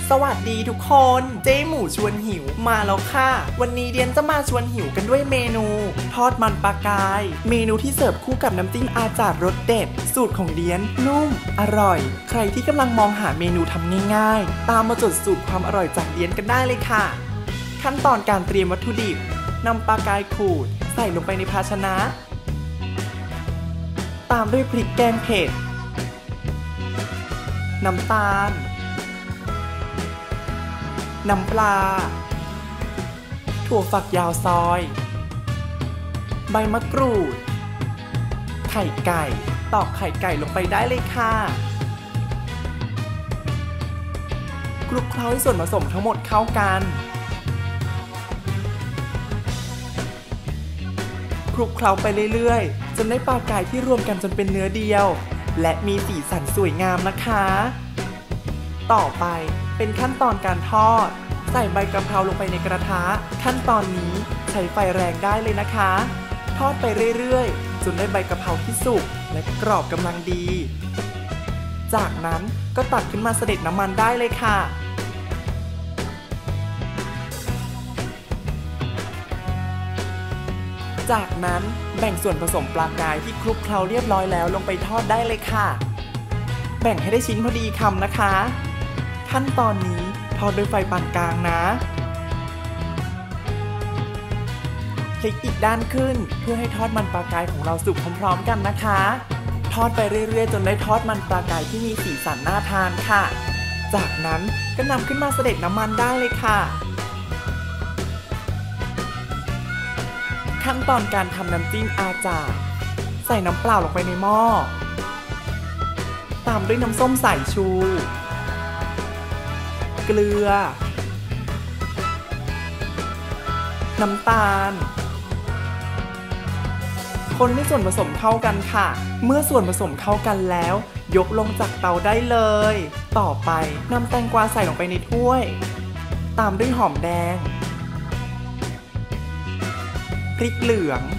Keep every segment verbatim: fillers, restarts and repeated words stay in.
สวัสดีทุกคนเจ๊หมูชวนหิวมาแล้วค่ะวันนี้เดียนจะมาชวนหิวกันด้วยเมนูทอดมันปลากายเมนูที่เสิร์ฟคู่กับน้ำจิ้มอาจารย์รสเด็ดสูตรของเดียนนุ่มอร่อยใครที่กำลังมองหาเมนูทำง่ายๆตามมาจดสูตรความอร่อยจากเดียนกันได้เลยค่ะขั้นตอนการเตรียมวัตถุดิบนำปลากายขูดใส่ลงไปในภาชนะตามด้วยพริกแกงเผ็ดน้ำตาลน้ำปลาถั่วฝักยาวซอยใบมะกรูดไข่ไก่ตอกไข่ไก่ลงไปได้เลยค่ะคลุกเคล้าให้ส่วนผสมทั้งหมดเข้ากันคลุกเคล้าไปเรื่อยๆจนได้ปลากายที่รวมกันจนเป็นเนื้อเดียวและมีสีสันสวยงามนะคะต่อไปเป็นขั้นตอนการทอดใส่ใบกะเพราลงไปในกระทะขั้นตอนนี้ใช้ไฟแรงได้เลยนะคะทอดไปเรื่อยๆจนได้ใบกะเพราที่สุกและกรอบกำลังดีจากนั้นก็ตักขึ้นมาเสด็จน้ำมันได้เลยค่ะจากนั้นแบ่งส่วนผสมปลากายที่คลุกเคล้าเรียบร้อยแล้วลงไปทอดได้เลยค่ะแบ่งให้ได้ชิ้นพอดีคำนะคะขั้นตอนนี้ทอดด้วยไฟปานกลางนะพลิกอีกด้านขึ้นเพื่อให้ทอดมันปลากายของเราสุกพร้อมๆกันนะคะทอดไปเรื่อยๆจนได้ทอดมันปลากายที่มีสีสันน่าทานค่ะจากนั้นก็นำขึ้นมาเสด็จน้ำมันได้เลยค่ะขั้นตอนการทำน้ำจิ้มอาจารย์ใส่น้ำเปล่าลงไปในหม้อตามด้วยน้ำส้มสายชูเกลือน้ำตาลคนให้ส่วนผสมเข้ากันค่ะเมื่อส่วนผสมเข้ากันแล้วยกลงจากเตาได้เลยต่อไปนำแตงกวาใส่ลงไปในถ้วยตามด้วยหอมแดงพริกเหลือง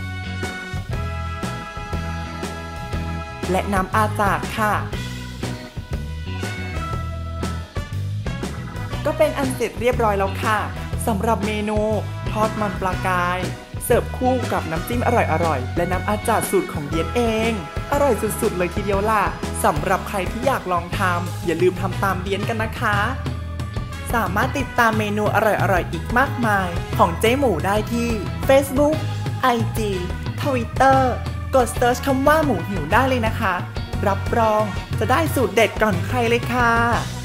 และน้ำอาจาดค่ะก็เป็นอันเสร็จเรียบร้อยแล้วค่ะสำหรับเมนูทอดมันปลากายเสิร์ฟคู่กับน้ำจิ้มอร่อยๆและน้ำอาจาดสูตรของเดียนเองอร่อยสุดๆเลยทีเดียวล่ะสำหรับใครที่อยากลองทำอย่าลืมทำตามเดียนกันนะคะสามารถติดตามเมนูอร่อยๆอีกมากมายของเจ๊หมูได้ที่ Facebook ไอ จี Twitter กดเซิร์ชคำว่าหมูหิวได้เลยนะคะรับรองจะได้สูตรเด็ดก่อนใครเลยค่ะ